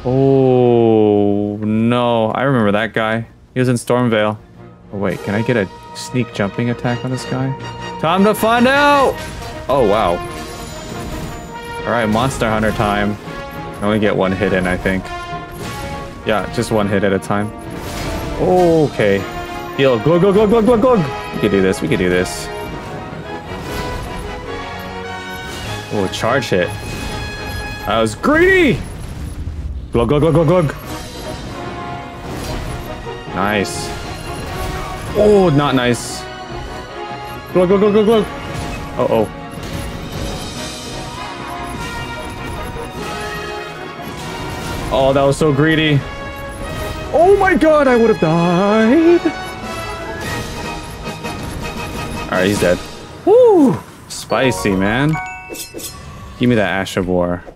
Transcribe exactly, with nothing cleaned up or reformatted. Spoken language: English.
Oh, no. I remember that guy. He was in Stormvale. Oh, wait. Can I get a sneak jumping attack on this guy? Time to find out! Oh, wow. Alright, Monster Hunter time. I only get one hit in, I think. Yeah, just one hit at a time. Okay. Heal. Glug, glug, glug, glug, glug, glug. We can do this. We can do this. Oh, charge hit. That was greedy! Glug, glug, glug, glug, glug. Nice. Oh, not nice. Glug, glug, glug, glug, glug. Uh-oh. Oh, that was so greedy. Oh my god, I would have died. Alright, he's dead. Woo! Spicy, man. Give me that Ash of War.